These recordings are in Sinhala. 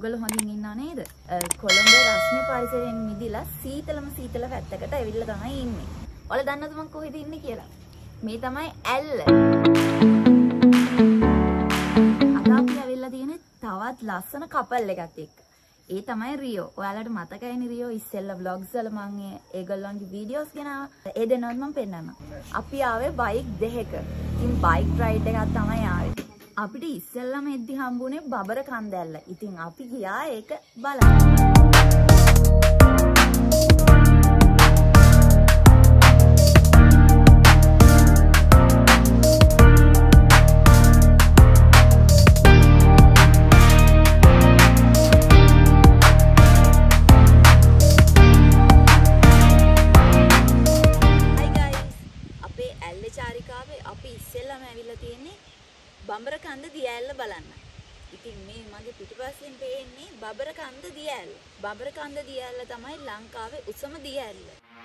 ඔයගොල්ලෝ හොඳින් ඉන්නව නේද? කොළඹ රස්නේ පරිසරයෙන් මිදිලා සීතල පැත්තකට ඇවිල්ලා තමයි ඉන්නේ. ඔයාලා දන්නවද මම කොහෙද ඉන්නේ කියලා? මේ තමයි ඇල්ල. අද අපි ඇවිල්ලා තියෙන්නේ තවත් ලස්සන කපල් එකක් එක්ක. ඒ තමයි රියෝ. ඔයාලට මතකයිනේ රියෝ ඉස්සෙල්ලා vlogs වල මම ඒගොල්ලන්ගේ වීඩියෝස් ගෙනාවා. ඒ දෙනවත් මම පෙන්නන්නම්. අපි ආවේ බයික් දෙකක. ඉතින් බයික් රයිඩ් එකක් තමයි ආවේ. අපිට ඉස්සෙල්ලාම එද්දි හම්බුනේ බබර කන්දැල්ල. ඉතින් අපි ගියා ඒක බලන්න. බඹරකන්ද දියඇල්ල බලන්න. ඉතින් මේ මගේ පිටිපස්සෙන් පේන්නේ බඹරකන්ද දියඇල්ල. බඹරකන්ද දියඇල්ල තමයි ලංකාවේ උසම දියඇල්ල.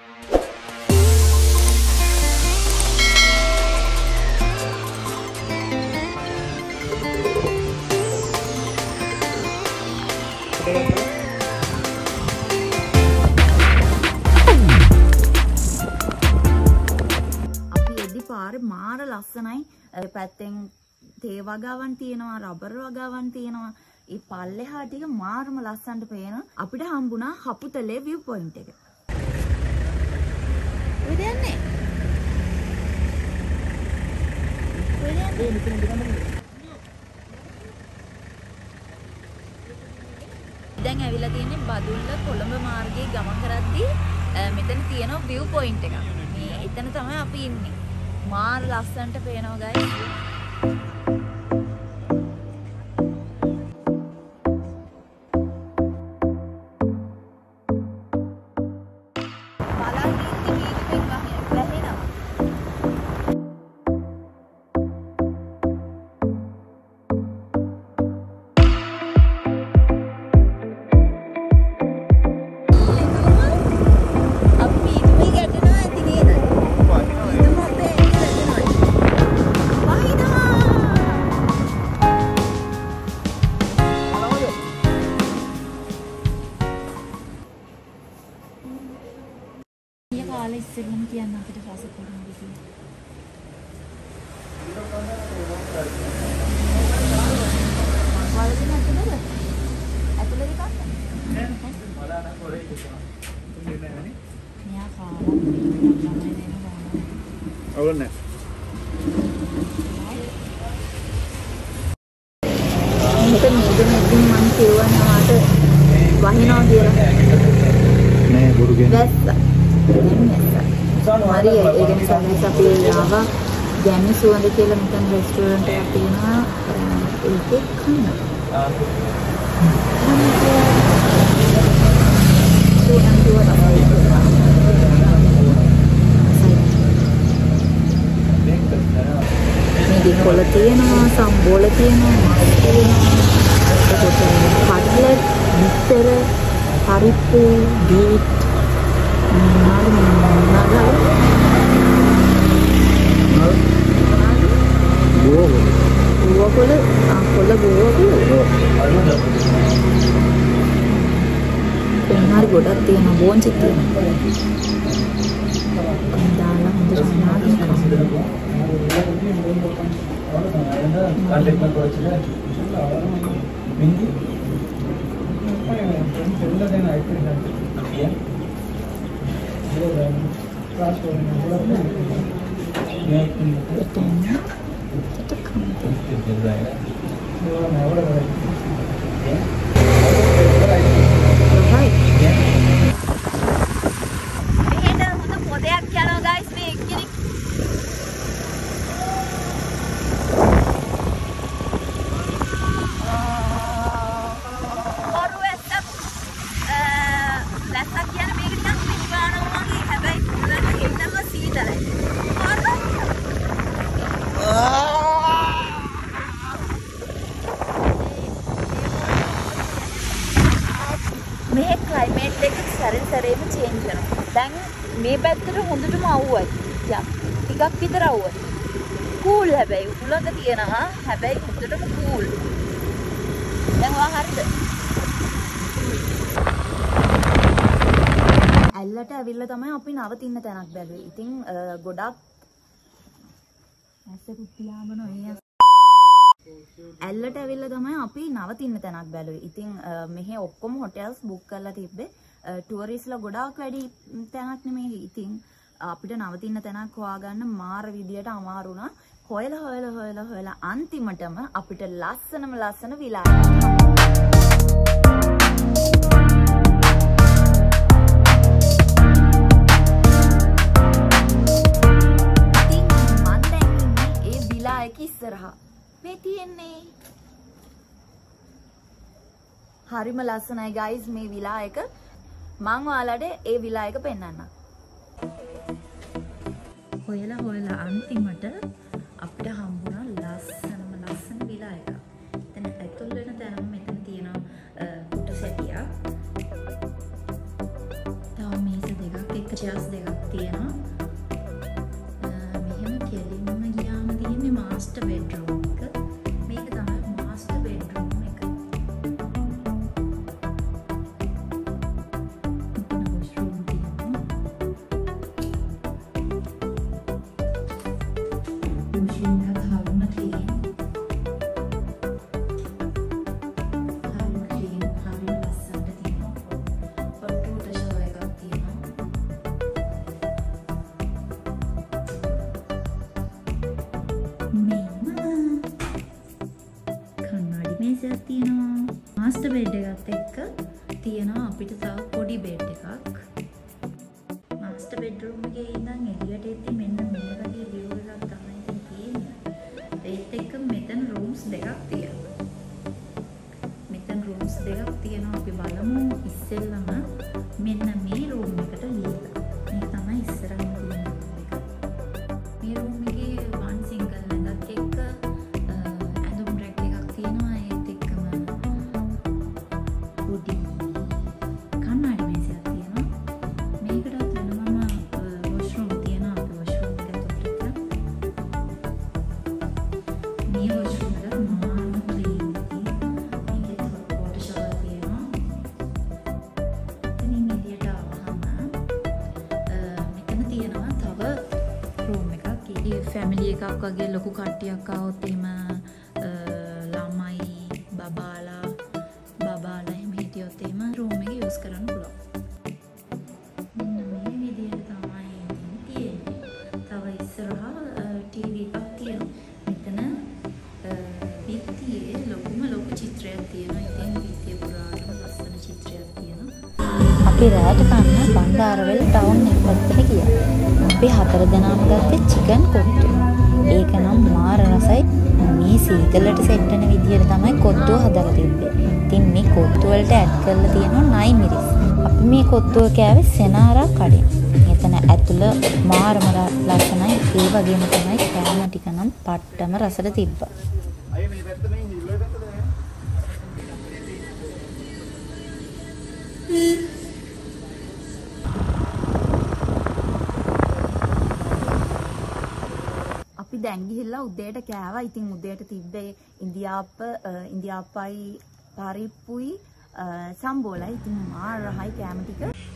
අපි එද්දි පාරේ මාර ලස්සනයි. පැත්තෙන් තේ වගාවන් තියෙනවා, රබර් වගාවන් තියෙනවා. ඒ පල්ලෙහා ටික මාරම ලස්සනට පේන. අපිට හම්බුණා හපුතලේ view point එක. කොහෙද යන්නේ? දැන් ඇවිල්ලා තියෙන්නේ බදුල්ල කොළඹ මාර්ගයේ ගමන් කරද්දී මෙතන තියෙන view point එක. මේ එතන තමයි අපි ඉන්නේ. මාර ලස්සනට පේනවා guys. ඉස්සෙල්ලම කියන්න අපිට රස කොහොමද කියලා. වලදී නැතුනද? ඇතුලේ කන්න. බලන්න පොරේ ඉන්නවා. තුනේ නෑනේ. මෙයා කාලා තමයි දෙනවා. අවුල නෑ. මෙතන ඉඳන් මම කියවනවාට වහිනවා කියලා. නෑ බොරු කියන්නේ. හරි ඒ නිසා අපි ආවා ගැමි සුවඳ කියලා මෙතන රෙස්ටෝරන්ට් එකක් තියෙනවා ඒකේ කන්න. මේකේ කොළ තියෙනවා, සම්බෝල තියෙනවා, කට්ලට්, බිස්තර, පරිප්පු, බීට් ගොඩක් තියෙනවා බෝන්චි තියෙනවා. දාලා හොඳට සමාධිය කරනවා. මේ ක්ලයිමේට් එක සැරෙන් සැරේම චේන්ජ් වෙනවා. දැන් මේ පැත්තට හොඳටම අවුවයි. ටිකක් විතර අවුවයි. කූල් හැබැයි උලඟ තියෙනවා. හැබැයි හොඳටම කූල්. දැන් ඔයා හරිද? ඇල්ලට ඇවිල්ලා තමයි අපි නවතින්න තැනක් බැලුවේ. ඉතින් ගොඩක් ඇස්සකුත් තියාගෙන ඔය ඇල්ලට ඇවිල්ලා තමයි අපි නවතින්න තැනක් බැලුවේ. ඉතින් මෙහි ඔක්කොම හොටෙල්ස් බුක් කරලා තිබ්බේ. ටුවරිස්ට්ලා ගොඩාක් වැඩි තැනක් නෙමෙයි. ඉතින් අපිට නවතින්න තැනක් හොයාගන්න මාර විදියට අමාරු වුණා. හොයලා අන්තිමටම අපිට ලස්සන විලා ඉස්සරහා මේ තියෙන්නේ හරිම ලස්සනයි ගයිස් මේ විලා එක මම ඔයාලට ඒ විලා එක පෙන්නන්නම්. හොයලා අන්තිමට අපිට හම්බුණා ලස්සන විලා එක. එතන ඇතුල් වෙන තැනම මෙතන තියෙනවා කුට සැටියක්. තව මේස දෙකක් එක චෙයර්ස් දෙකක් තියෙනවා. මෙහෙම කෙලින්ම ගියාම තියෙන්නේ මාස්ටර් බෙඩ්රූම් එක. මේක තමයි මාස්ටර් බෙඩ්රූම් එක. වොෂ්රූම් තියෙනවා. වොෂ්රූම් එක හරිම ක්ලීන්. හරිම ලස්සනට තියෙනවා. පොට්ටුට ෂවර් එකක් තියෙනවා. මේසයක් තියෙනවා. මාස්ටර් බෙඩ් එකත් එක්ක තියෙනවා අපිට තව පොඩි බෙඩ් එකක්. මාස්ටර් බෙඩ්රූම් එකේ ඉඳන් එළියට එද්දි මෙන්න මේ වගේ view එකක් තමයි ඉතින් තියෙන්නේ. ඒත් එක්ක මෙතන rooms දෙකක් තියෙනවා. අපි බලමු ඉස්සෙල්ලම මෙන්න මේ room එකට ගිහලා. මේ තමයි ඉස්සරහින් තියෙන room එක. මේ room එකේ one single නැදක් එක්ක ෆැමිලි එකක් වගේ ලොකු කට්ටියක් ආවොත් එහෙම ළමයි බබාලා එහෙම හිටියොත් එහෙම රූම් එක යූස් කරන්න පුළුවන්. මෙන්න මේ විදිහට තමයි තියෙන්නේ. තව ඉස්සරහා ටීවී එකක් තියෙනවා. මෙතන පිටියේ ලොකු චිත්‍රයක් තියෙනවා. ඉතින් පිටිය පුරාටම ලස්සන චිත්‍රයක් තියෙනවා. අපි රාට කන්න බණ්ඩාරවැල් ටවුන් එක පැත්තට ගියා. අපි 4 දෙනාම ගත්තේ චිකන් කොට්ටු. ඒක නම් මාර රසයි. මේ සීතලට සෙට් වෙන විදියට තමයි කොට්ටුව හදලා තිබ්බේ. ඉතින් මේ කොට්ටු වලට ඇඩ් කරලා තියෙනවා නයි මිරිස්. අපි මේ කොට්ටුව කෑවේ සෙනාරා කඩෙන්. එතන ඇතුළ මාරම ලස්සනයි. ඒ වගේම තමයි කෑම ටික නම් පට්ටම රසට තිබ්බා. අය මේ පැත්ත මේ හිල්ලේ පැත්තද නේ? දැන් ගිහිල්ලා උදේට කෑවා. ඉතින් උදේට තිබ්බේ ඉන්දියාප්පයි පරිප්පුයි සම්බෝලයි. ඉතින් මාර රහයි කෑම ටික.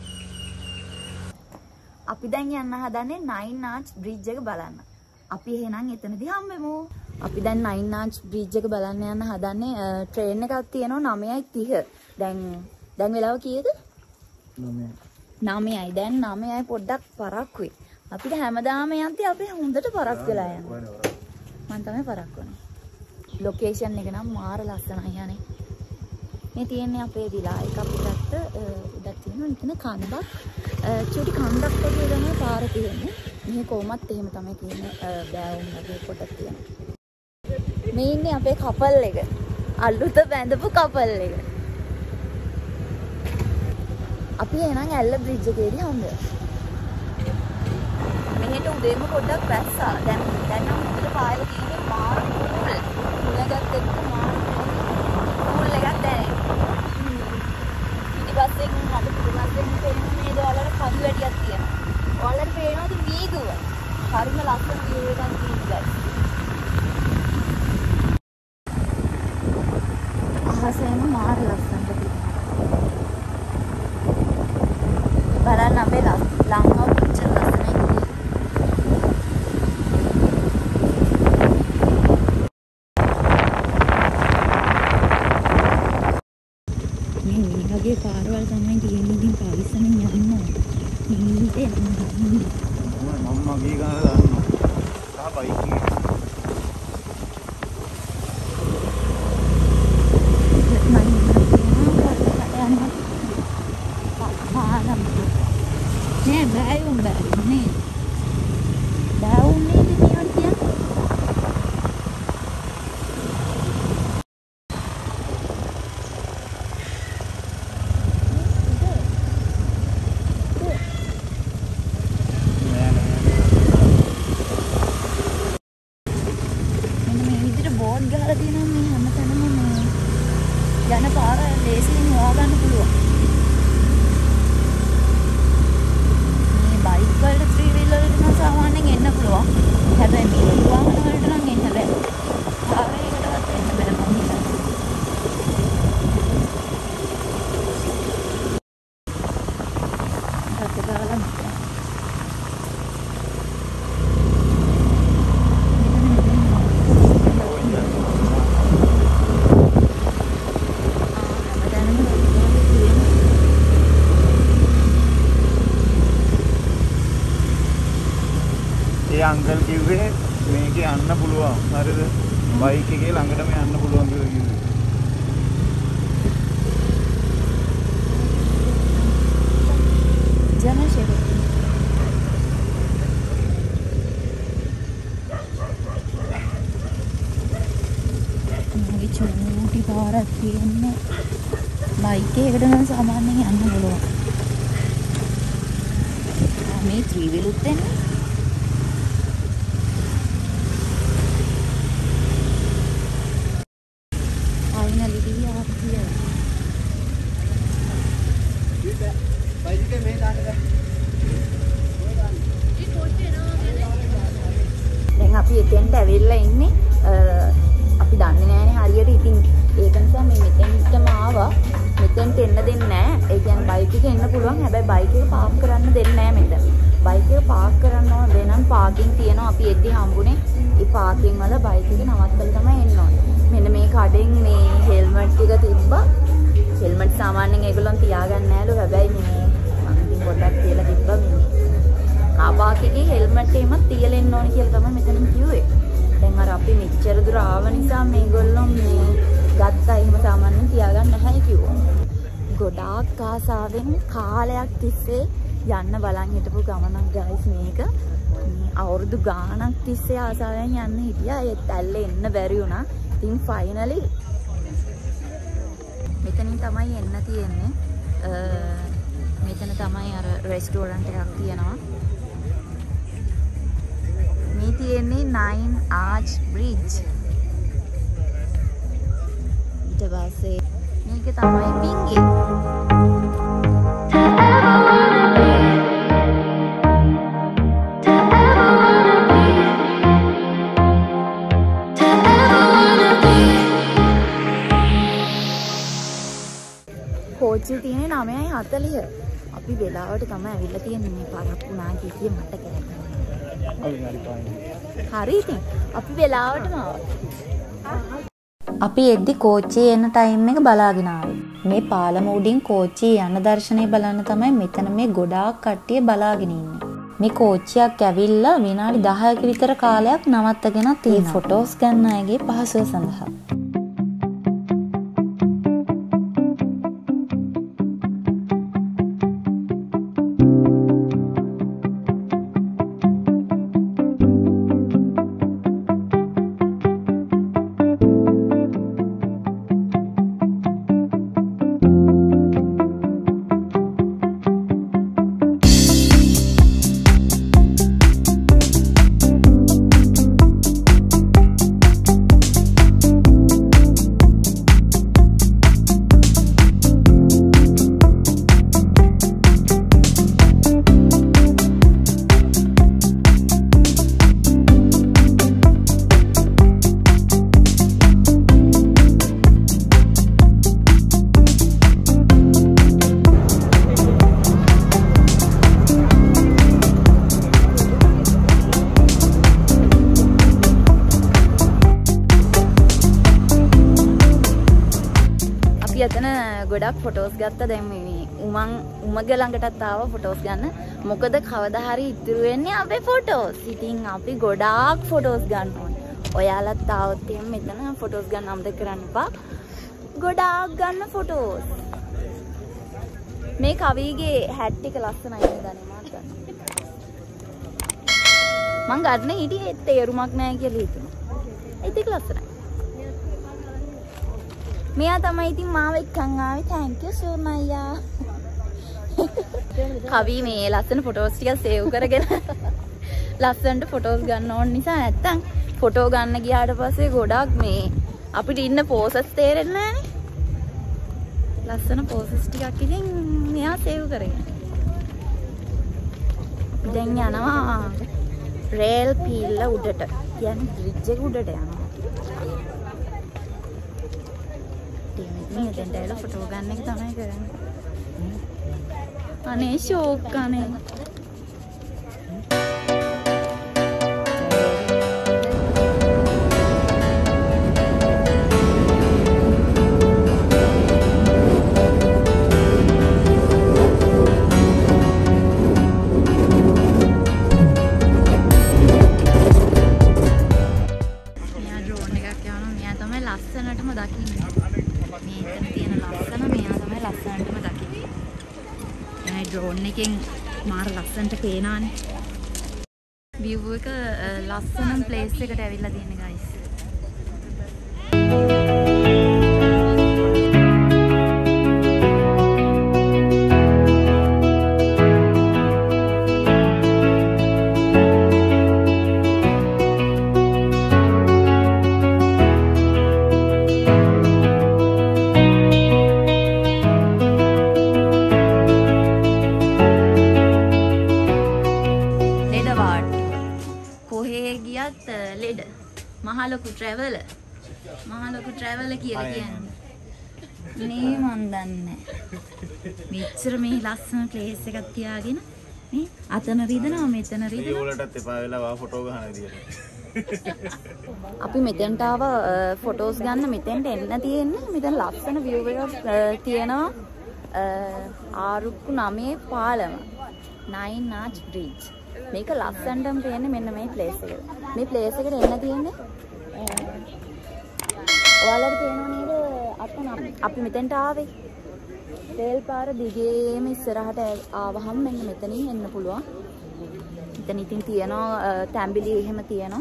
අපි දැන් යන්න හදන්නේ නයින් ආර්ච් බ්‍රිජ් එක බලන්න. අපි එහෙනම් එතනදී හම්බෙමු. අපි දැන් නයින් ආර්ච් බ්‍රිජ් එක බලන්න යන්න හදන්නේ. ට්‍රේන් එකක් තියෙනවා 9:30. දැන් වෙලාව කීයද? 9යි. දැන් 9යි පොඩ්ඩක් පරක්කුයි. අපිට හැමදාම යන්ති අපි හොඳට පරක් වෙලා යනවා. මම තමයි පරක් වුනේ. ලොකේෂන් එක නම් මාර ලස්සනයි යන්නේ. මේ තියෙන්නේ අපේ විලා එක අපිට උඩක් තියෙනවා. මෙතන කන්දක්. චූටි කන්දක් වගේ තමයි පාර තියෙන්නේ. මේ කොහොමත් එහෙම තමයි තියෙන්නේ. බෑවුම් වගේ පොඩක් තියෙනවා. මේ ඉන්නේ අපේ කපල් එක. අලුත බැඳපු කපල් එක. අපි එහෙනම් ඇල්ල බ්‍රිජ් එකේදී හම්බෙමු. මෙහෙට උදේම පොඩ්ඩක් වැස්සා. දැන් නම් උඩට පායලා තියෙන්නේ මාර කුල්. කුලගත් එක්ක මාර කුල් එකක් දැනෙනවා. ඊපස්සේ මම පුරුණාසෙන් පේන්නේ මේ දවල්වල කඳු වැටියක් තියෙනවා. ඔයාලට පේනවද මේගුව? හරිම ලස්සන view එකක් තියෙනවා. අහසෙම මාර ලස්සනට තියෙනවා. බලන්න අපේ මම්මා ගිය ගාන දාන්නවා. තා බයික් එකේ. නේ බෑයුම් බෑනේ. බෑවුන්නේ ඉතින් මේවට කියන්නේ. බෝඩ් ගහලා තියෙනවා මේ හැමතැනම මේ යන පාර ලේසියෙන් හොයාගන්න පුළුවන්. මේ බයික් වලට ත්‍රී වීලර් වලට නම් සාමාන්‍යයෙන් එන්න පුළුවන්. හැබැයි මේ වාහන වලට නම් එන්න බෑ. ආරේකටවත් එන්න බෑ මම හිතන්නේ. රටදාලා අංකල් කිව්වේ මේකේ යන්න පුළුවන්. හරිද? බයික් එකේ ළඟටම යන්න පුළුවන් කියලා කිව්වේ. ජනශේඛර මගේ චූටි පාරක් තියෙන්නේ. බයික් එකකට නම් සාමාන්‍යයෙන් යන්න පුළුවන්. මේ ත්‍රී වීලුත් එන්නේ. දැන් අපි එතෙන්ට ඇවිල්ලා ඉන්නේ. අපි දන්නේ නැහැනේ හරියට. ඉතින් ඒක නිසා මේ මෙතෙන්ටම ආවා. මෙතෙන්ට එන්න දෙන්නේ නැහැ. ඒ කියන්නේ බයික් එක එන්න පුළුවන්. හැබැයි බයික් එක පාක් කරන්න දෙන්නේ නැහැ මෙතන. බයික් එක පාක් කරන්න ඕන දෙනම් පාකින් තියෙනවා. අපි එද්දි හම්බුනේ. ඒ පාකින් වල බයික් එක නවත්තලා තමයි එන්න ඕනේ. මෙන්න මේ කඩෙන් මේ හෙල්මට් ටික තිබ්බා. හෙල්මට් සාමාන්‍යයෙන් ඒගොල්ලන් තියාගන්නේ නැහැලු. හැබැයි මේ මම ඉතින් පොඩ්ඩක් තියලා තිබ්බා මේ. ආපාකේ හෙල්මට් එකම තියලා එන්න ඕනේ කියලා තමයි මෙතනින් කිව්වේ. දැන් අර අපි මෙච්චර දුර ආව නිසා මේගොල්ලෝ මේ ගත්තා. එහෙම සාමාන්‍යයෙන් තියාගන්න නැහැ කිව්වා. ගොඩාක් ආසාවෙන් කාලයක් තිස්සේ යන්න බලන් හිටපු ගමනක් ගයිස් මේක. අවුරුදු ගාණක් තිස්සේ ආසාවෙන් යන්න හිටියා. ඒත් ඇල්ලේ එන්න බැරි වුණා. ඉතින් ෆයිනලි මෙතනින් තමයි එන්න තියෙන්නේ. මෙතන තමයි අර රෙස්ටෝරන්ට් එකක් තියෙනවා. මේ තියෙන්නේ 9 Arch Bridge. ඊට පස්සේ මේක තමයි පිංගේ. කෝච්චිය තියෙන්නේ 9:40. අපි වෙලාවට තමයි ඇවිල්ලා තියෙන්නේ. මේ පරක්කු නාකි කිය මට කෑගන්න. හරි ඉතින් අපි වෙලාවටම ආවා. අපි එද්දි කෝච්චියේ එන ටයිම් එක බලාගෙන ආවේ. මේ පාලම උඩින් කෝච්චියේ යන දර්ශනය බලන්න තමයි මෙතන මේ ගොඩාක් කට්ටිය බලාගෙන ඉන්නේ. මේ කෝච්චියක් ඇවිල්ලා විනාඩි 10ක විතර කාලයක් නවත්තගෙන තියෙනවා. ෆොටෝස් ගන්න අයගේ පහසුව සඳහා. එතන ගොඩක් ෆොටෝස් ගත්තා. දැන් මේ උමගේ ළඟටත් ආවා ෆොටෝස් ගන්න. මොකද කවදා හරි ඉතුරු වෙන්නේ අපේ ෆොටෝස්. ඉතින් අපි ගොඩාක් ෆොටෝස් ගන්න ඕනේ. ඔයාලත් ආවොත් එහෙනම් මෙතන ෆොටෝස් ගන්න අමතක කරන්න එපා. ගොඩාක් ගන්න ෆොටෝස්. මේ කවිගේ හැට් එක ලස්සනයි නේද මාත් ගන්න. මං ගන්න හිටියේ තේරුමක් නැහැ කියලා හිතුණා. ඒක ලස්සනයි. මෙයා තමයි ඉතින් මාව එක්කන් ආවේ. thank you so much. කවි මේ ලස්සන ෆොටෝස් ටික සේව් කරගෙන ලස්සනට ෆොටෝස් ගන්න ඕන නිසා නැත්තම් ෆොටෝ ගන්න ගියාට පස්සේ ගොඩක් මේ අපිට ඉන්න පෝසස් තේරෙන්නේ නැහනේ. ලස්සන පෝසස් ටිකක් ඉතින් මෙයා සේව් කරගෙන. දැන් යනවා රේල් පීල්ල උඩට. කියන්නේ බ්‍රිජ් එක උඩට යනවා. මේ දැන් ෆොටෝ ගන්න එක තමයි කරන්නේ. අනේ ෂෝක් අනේ. ලස්සනටම දකින්නේ. මේකෙන් තියෙන ලස්සන මෙයා තමයි ලස්සනටම දකින්නේ. එයා ඩ්‍රෝන් එකෙන් මාර ලස්සනට පේනානේ. view එක ලස්සනම place එකට ඇවිල්ලා තියෙන්නේ guys. ලෙඩ මහලොකු ට්‍රැවලර් කියලා කියන්නේ නේ මන් දන්නේ මෙච්චර මේ ලස්සන ප්ලේස් එකක් තියාගෙන මේ අතන රිදනවා මෙතන රිදනවා වලටත් එපා වෙලා ෆොටෝ ගන්න විදියට අපි මෙතෙන්ට ආව ෆොටෝස් ගන්න මෙතෙන්ට එන්න තියෙන්නේ මෙතන ලස්සන view එකක් තියෙනවා ආරුක්කු 9 පාලම 9 arch bridge මේක ලස්සනටම තියෙන්නේ මෙන්න මේ ප්ලේස් එකට. මේ ප්ලේස් එකට එන්න තියෙන්නේ ඔයාලට පේනව නේද අතන අපි මෙතෙන්ට ආවේ. රේල් පාර දිගේම ඉස්සරහට ආවහම මෙන්න මෙතනින් එන්න පුළුවන්. මෙතන ඉතින් තියෙනවා තැඹිලි එහෙම තියෙනවා.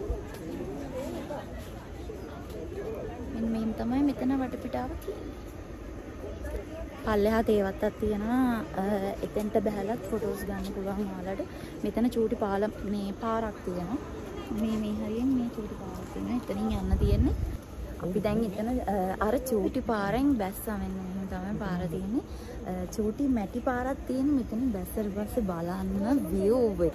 මෙන්න මෙහෙම තමයි මෙතන වටපිටාව තියෙන්නේ. පල්ලෙහා තේවත්තක් තියෙනවා. එතෙන්ට බහැලත් ෆොටෝස් ගන්න පුළුවන් ඔයාලට. මෙතන චූටි පාලම් මේ පාරක් තියෙනවා. මේ හරියෙන් මේ චූටි පාරක් තියෙනවා. එතනින් යන්න තියෙන්නේ. අපි දැන් එතන අර චූටි පාරෙන් බැස්සා මෙන්න මෙහෙම තමයි පාර තියෙන්නේ. චූටි මැටි පාරක් තියෙන මෙතන බැස්සට පස්සේ බලන්න view එක.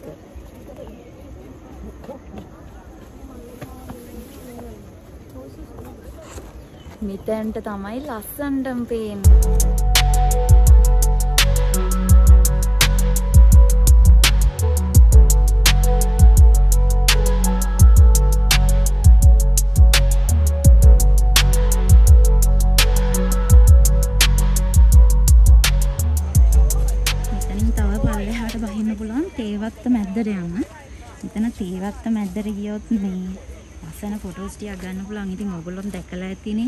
මෙතෙන්ට තමයි ලස්සනටම පේන්නේ. තේවත්ත මැද්දට යන්න. මෙතන තේවත්ත මැද්දට ගියොත් මේ ලස්සන ෆොටෝස් ටිකක් ගන්න පුළුවන්. ඉතින් ඔයගොල්ලෝ දැකලා ඇතිනේ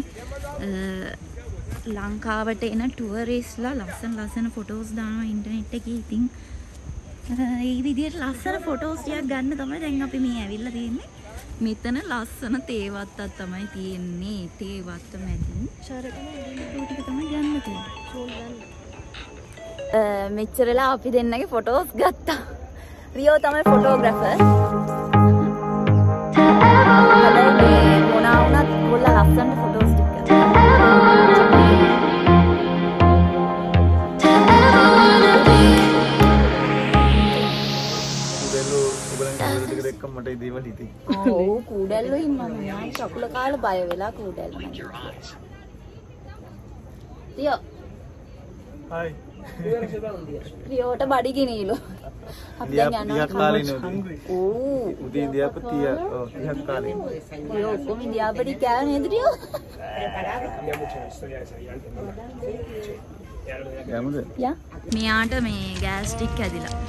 ලංකාවට එන ටුවරිස්ට්ලා ලස්සන ෆොටෝස් දානවා ඉන්ටර්නෙට් එකේ. ඉතින් ඒ විදිහට ලස්සන ෆොටෝස් ටිකක් ගන්න තමයි දැන් අපි මේ ඇවිල්ලා තියෙන්නේ. මෙතන ලස්සන තේවත්තක් තමයි තියෙන්නේ. තේවත්ත මැදින් ටික තමයි ගන්න තියෙන්නේ. මෙච්චරලා අපි දෙන්නගේ ෆොටෝස් ගත්තා. රියෝ තමයි ෆොටෝග්‍රැෆර්. හැබැයි මොනවා වුණත් කොල්ලා ලස්සන ෆොටෝස් ටික මට ඒ දේවල් හිතේ. ඔව් කූඩැල්ලෝ ඉන්නවා. මම චකුල කාලා බය වෙලා කූඩැල්ලෝ. රියෝ. හායි. රියෝට බඩි ගිනීලු. අපි දැන් යනවා. ඕ උදේ ඉන්දියාප 30ක් කාලේ. රියෝ කොහොම ඉන්දියාපටි කෑව නේද රියෝ? යමුද? යා. මෙයාට මේ ගෑස් ටික් ඇදිලා.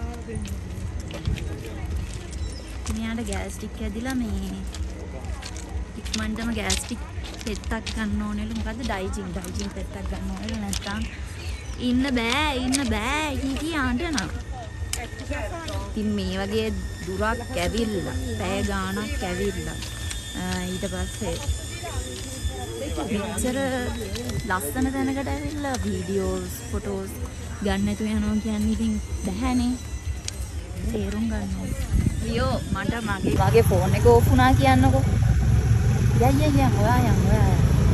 මෙයාට ගෑස් ටික් ඇදිලා මේ ඉක්මනටම ගෑස් ටික් පෙත්තක් ගන්න ඕනෙලු. මොකද්ද ඩයිජින් පෙත්තක් ගන්න ඕනෙලු. නැත්තම් ඉන්න බෑ කියන්න නම්. ඉතින් මේ වගේ දුරක් ඇවිල්ලා පැය ගාණක් ඇවිල්ලා ඊට පස්සේ මෙච්චර ලස්සන තැනකට ඇවිල්ලා වීඩියෝස් ෆොටෝස් ගන්න නැතුව යනවා කියන්නේ ඉතින් බැහැනේ. තේරුම් ගන්න ඕනේ. රියෝ මට මගේ ෆෝන් එක ඕෆ් වුණා කියන්නකෝ. යන් ඔයා.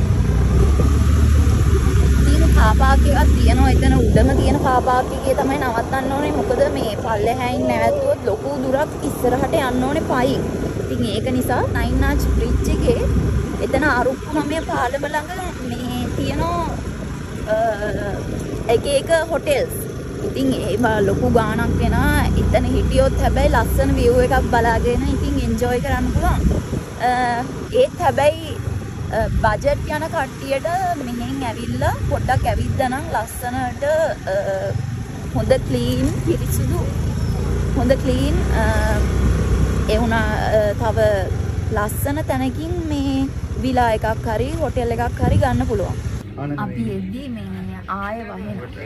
තියෙන කාපාක් එකක් තියෙනවා එතන උඩම තියෙන කාපාක් එකේ තමයි නවත්තන්න ඕනේ. මොකද මේ පල්ලෙහායින් නැවතුනොත් ලොකු දුරක් ඉස්සරහට යන්න ඕනේ පයින්. ඉතින් ඒක නිසා 9 ආච් බ්‍රිජ් එකේ එතන අරුක්කුමේ පාලම ළඟ මේ තියෙනවා එක හොටෙල්ස්. ඉතින් ඒ ලොකු ගාණක් වෙනා. එතන හිටියොත් හැබැයි ලස්සන view එකක් බලාගෙන ඉතින් enjoy කරන්න පුළුවන්. ඒත් හැබැයි බජට් යන කට්ටියට මෙහෙන් ඇවිල්ලා පොඩ්ඩක් ඇවිද්දා නම් ලස්සනට හොඳ ක්ලීන් පිරිසිදු හොඳ ක්ලීන් ඒ වුණා තව ලස්සන තැනකින් මේ විලා එකක් හරි හොටෙල් එකක් හරි ගන්න පුළුවන්. අපි එද්දී මේ ආය වහිනවා.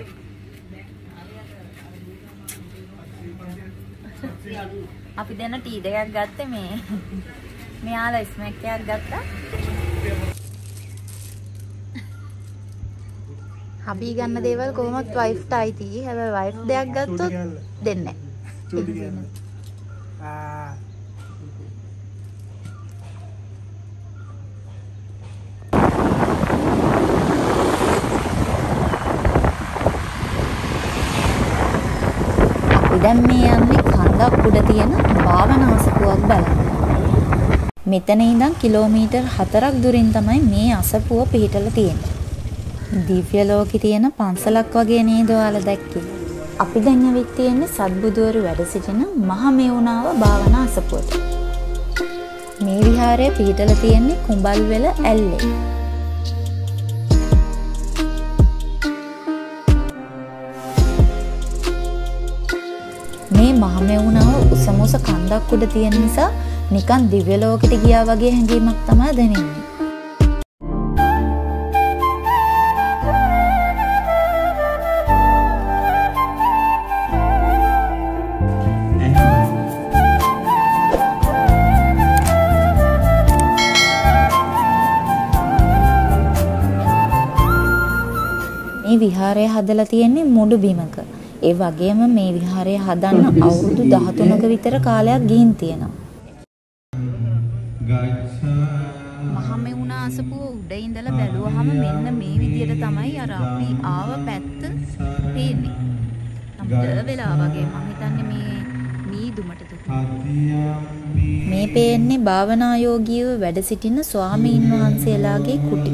අපි දැන් ටී දෙකක් ගත්තේ මේ මෙයාලා ස්මැක් එකක් ගත්තා. හබී ගන්න දේවල් කොහොමත් වයිෆ්ට අයිතියි. හැබැයි වයිෆ් දෙයක් ගත්තොත් දෙන්නේ නැහැ. දැන් මේ යන්නේ කන්දක් උඩ තියෙන භාවනාසපුවක් බලන්න. මෙතන ඉඳන් කිලෝමීටර් 4ක් දුරින් තමයි මේ අසපුව පිහිටලා තියෙන්නේ. දිව්‍ය ලෝකේ තියෙන පන්සලක් වගේ නේද ඔයාලා දැක්කේ? අපි දැන් ඇවිත් තියෙන්නේ සත්බුදුවරු වැඩ සිටින මහමෙවුනාව භාවනා අසපුවට. මේ විහාරය පිහිටලා තියෙන්නේ කුඹල්වෙල ඇල්ලේ. මේ මහමෙවුනාව උසමුස කන්දක් උඩ තියෙන නිසා නිකන් දිව්‍ය ලෝකෙට ගියා වගේ හැඟීමක් තමයි දැනෙන්නේ. මේ විහාරය හදලා තියෙන්නේ මුඩු බිමක. ඒ වගේම මේ විහාරය හදන්න අවුරුදු 13ක විතර කාලයක් ගිහින් තියෙනවා. මහමෙවුනා අසපුව උඩ ඉඳලා බැලුවාම මෙන්න මේ විදියට තමයි අර අපි ආව පැත්ත පේන්නේ. අපිට වෙලා වගේ මම හිතන්නේ මේ මීදුමට මේ පේන්නේ භාවනා යෝගීව වැඩ සිටින ස්වාමීන් වහන්සේලාගේ කුටි.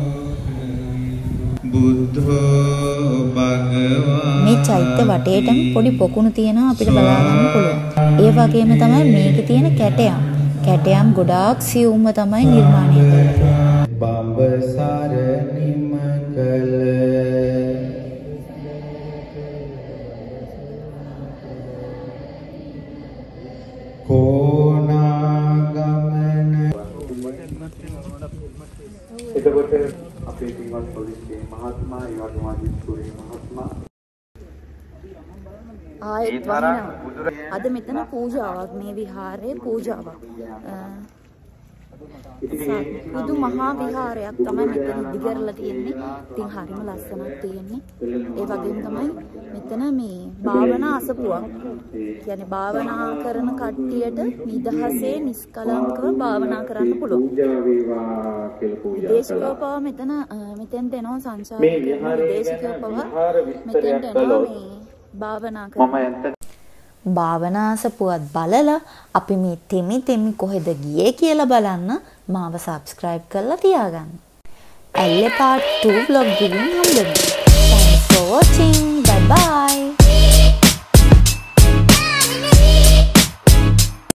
මේ චෛත්‍ය වටේටම පොඩි පොකුණු තියෙනවා අපිට බලා ගන්න පුළුවන්. ඒ වගේම තමයි මේකේ තියෙන කැටයම්. කැටයම් ගොඩාක් සියුම්ව තමයි නිර්මාණය කරන්නේ. බඹසර නිමකල කොනාගමන. එතකොට අපේ පින්වත් පොලිසියේ මහත්මයා ඒ වගේම අධිෂ්ඨානයේ මහත්මයා ආයෙත් වහිනවා. අද මෙතන පූජාවක් මේ විහාරයේ පූජාවක්. බුදු මහා විහාරයක් තමයි මෙතන ඉදිකරලා තියෙන්නේ. ඉතින් හරිම ලස්සනක් තියෙන්නේ. ඒ වගේම තමයි මෙතන මේ භාවනා අසපුවක්. කියන්නේ භාවනා කරන කට්ටියට නිදහසේ නිස්කලංකව භාවනා කරන්න පුළුවන්. විදේශිකව පවා මෙතෙන්ට එනවා සංචාරකයෝ. විදේශිකව පවා මෙතෙන්ට එනවා මේ භාවනා කරන්න. භාවනාසපුවත් බලලා අපි මේ තෙමි කොහෙද ගියේ කියලා බලන්න මාව subscribe කරලා තියාගන්න. ඇල්ලේ part 2 vlog ගිහින් හම්බෙමු. Thanks for watching. Bye bye.